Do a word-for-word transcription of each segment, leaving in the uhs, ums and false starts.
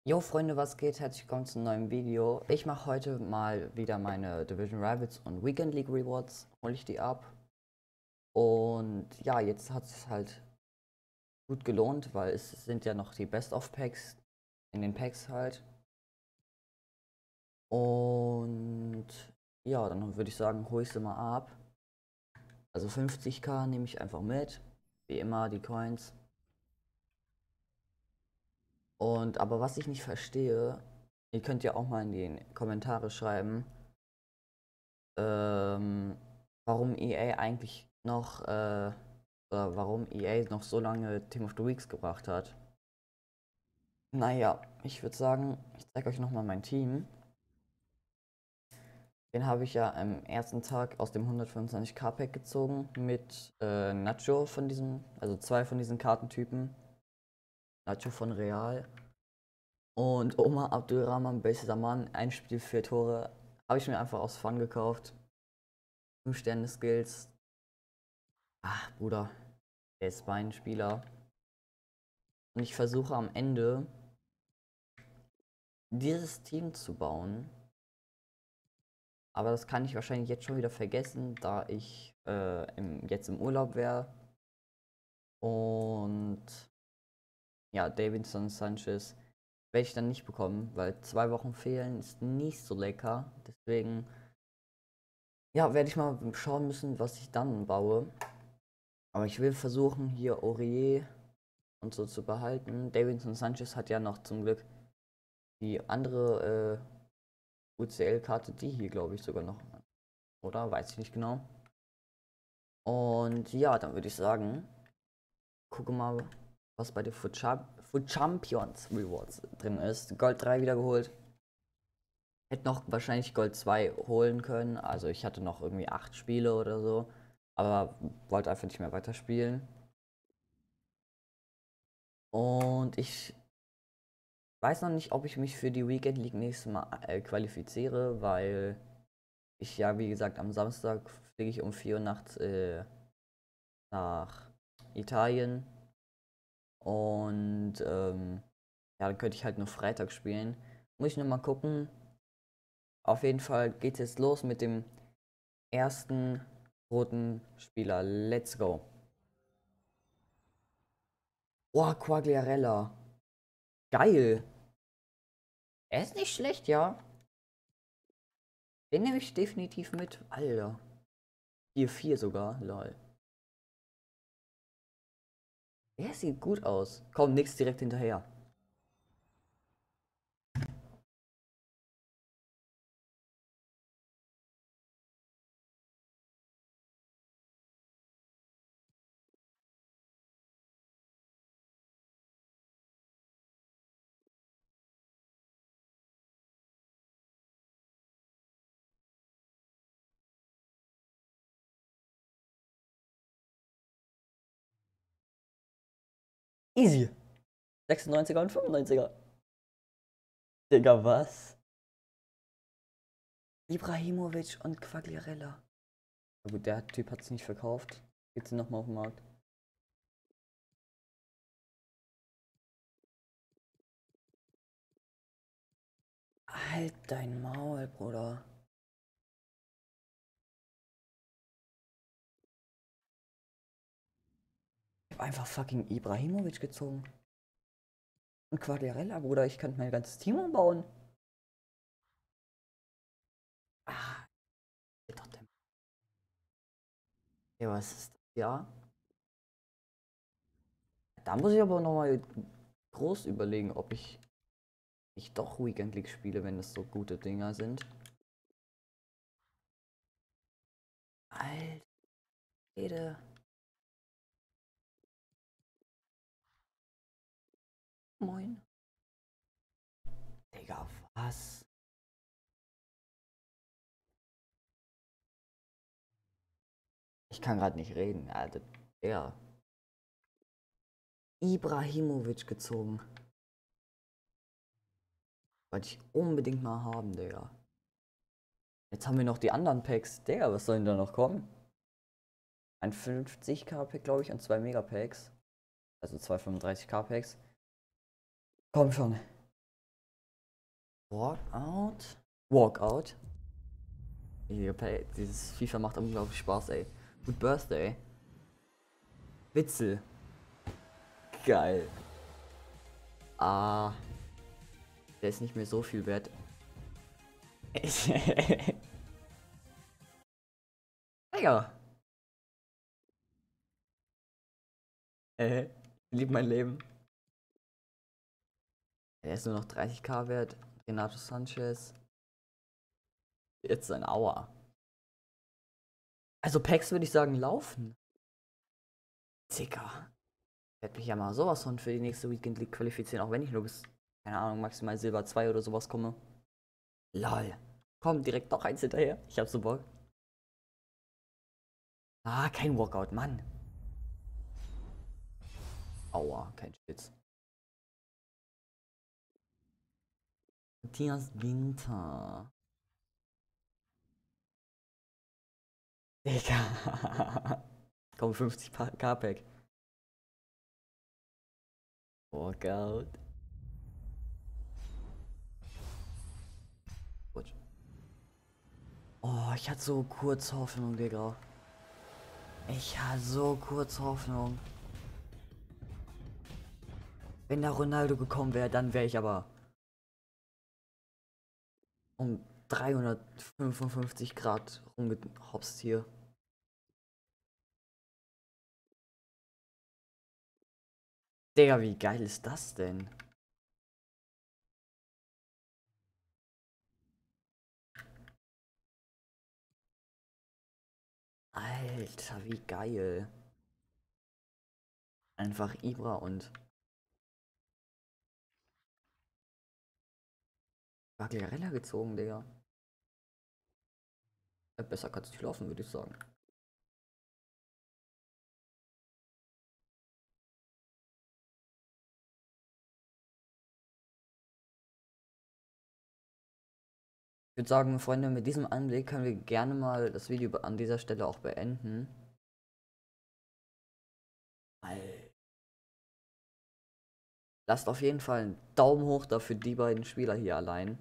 Jo Freunde, was geht? Herzlich willkommen zu einem neuen Video. Ich mache heute mal wieder meine Division Rivals und Weekend League Rewards. Hole ich die ab. Und ja, jetzt hat es halt gut gelohnt, weil es sind ja noch die Best of Packs in den Packs halt. Und ja, dann würde ich sagen, hole ich sie mal ab. Also fünfzig k nehme ich einfach mit. Wie immer die Coins. Und aber was ich nicht verstehe, ihr könnt ja auch mal in die Kommentare schreiben, ähm, warum E A eigentlich noch, äh, oder warum E A noch so lange Team of the Weeks gebracht hat. Naja, ich würde sagen, ich zeige euch nochmal mein Team. Den habe ich ja am ersten Tag aus dem hundertfünfundzwanzig k-Pack gezogen mit äh, Nacho von diesem, also zwei von diesen Kartentypen. Nacho von Real und Omar Abdulrahman Belsaman, ein Spiel, vier Tore. Habe ich mir einfach aus Fun gekauft. fünf Sterne Skills. Ach, Bruder, der ist mein Spieler. Und ich versuche am Ende dieses Team zu bauen. Aber das kann ich wahrscheinlich jetzt schon wieder vergessen, da ich äh, im, jetzt im Urlaub wäre. Und ja, Davinson Sanchez werde ich dann nicht bekommen, weil zwei Wochen fehlen ist nicht so lecker. Deswegen ja, werde ich mal schauen müssen, was ich dann baue. Aber ich will versuchen, hier Aurier und so zu behalten. Davinson Sanchez hat ja noch zum Glück die andere äh, U C L-Karte, die hier glaube ich sogar noch. Oder? Weiß ich nicht genau. Und ja, dann würde ich sagen, gucke mal, was bei den Foot, Cham Foot Champions Rewards drin ist. Gold drei wiedergeholt. Hätte noch wahrscheinlich Gold zwei holen können. Also ich hatte noch irgendwie acht Spiele oder so. Aber wollte einfach nicht mehr weiterspielen. Und ich weiß noch nicht, ob ich mich für die Weekend League nächstes Mal äh, qualifiziere, weil ich ja, wie gesagt, am Samstag fliege ich um vier Uhr nachts äh, nach Italien. Und ähm, ja, dann könnte ich halt nur Freitag spielen. Muss ich nur mal gucken. Auf jeden Fall geht es jetzt los mit dem ersten roten Spieler. Let's go. Oh, Quagliarella. Geil. Er ist nicht schlecht, ja. Den nehme ich definitiv mit. Alter. vier vier sogar. Lol. Der sieht gut aus. Komm, nix direkt hinterher. Easy. sechsundneunziger und fünfundneunziger. Digga, was? Ibrahimovic und Quagliarella. Na gut, der Typ hat es nicht verkauft. Gibt sie nochmal auf den Markt. Halt dein Maul, Bruder. Ich hab einfach fucking Ibrahimovic gezogen. Und Quagliarella, Bruder, ich könnte mein ganzes Team umbauen. Ah, geht doch der. Ja, was ist das? Ja. Da muss ich aber nochmal groß überlegen, ob ich nicht doch Weekend League spiele, wenn das so gute Dinger sind. Alter. Moin. Digga, was? Ich kann gerade nicht reden, Alter. Ja. Ibrahimovic gezogen. Wollte ich unbedingt mal haben, Digga. Jetzt haben wir noch die anderen Packs. Digga, was soll denn da noch kommen? Ein fünfzig k-Pack, glaube ich, und zwei Megapacks. Also zwei fünfunddreißig k-Packs. Komm schon. Walkout? Walkout? Dieses FIFA macht unglaublich Spaß, ey. Good Birthday. Witzel. Geil. Ah. Der ist nicht mehr so viel wert. Digga. Äh, ich lieb mein Leben. Er ist nur noch dreißigtausend wert. Renato Sanchez. Jetzt ein Aua. Also Packs würde ich sagen laufen. Zicker. Ich werde mich ja mal sowas von für die nächste Weekend League qualifizieren, auch wenn ich nur bis, keine Ahnung, maximal Silber zwei oder sowas komme. Lol. Komm, direkt noch eins hinterher. Ich hab so Bock. Ah, kein Walkout, Mann. Aua, kein Spitz. Matthias Winter. Digga. Komm, fünfzig K-Pack. Walkout. Gut. Oh, ich hatte so kurz Hoffnung, Digga. Ich hatte so kurz Hoffnung. Wenn da Ronaldo gekommen wäre, dann wäre ich aber um dreihundertfünfundfünfzig Grad rumgehopst hier. Digga, wie geil ist das denn? Alter, wie geil. Einfach Ibra und Bagliarella gezogen, Digga. Besser kann es nicht laufen, würde ich sagen. Ich würde sagen, Freunde, mit diesem Anblick können wir gerne mal das Video an dieser Stelle auch beenden. Alter. Lasst auf jeden Fall einen Daumen hoch dafür die beiden Spieler hier allein.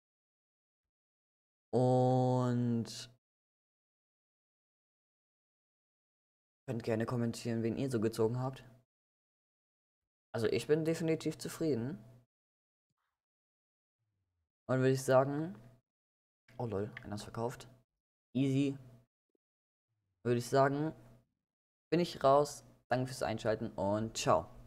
Und könnt gerne kommentieren, wen ihr so gezogen habt. Also ich bin definitiv zufrieden. Und würde ich sagen, oh lol, einer ist verkauft. Easy. Würde ich sagen, bin ich raus. Danke fürs Einschalten und ciao.